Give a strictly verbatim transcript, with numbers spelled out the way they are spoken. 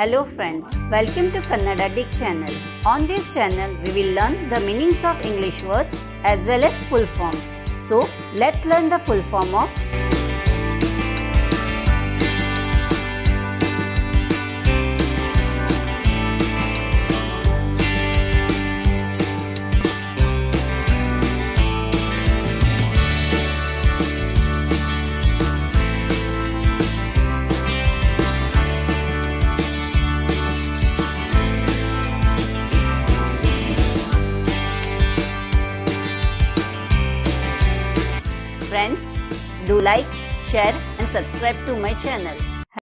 Hello friends, welcome to Kannada Dig channel. On this channel, we will learn the meanings of English words as well as full forms. So, let's learn the full form of Friends, do like, share and subscribe to my channel.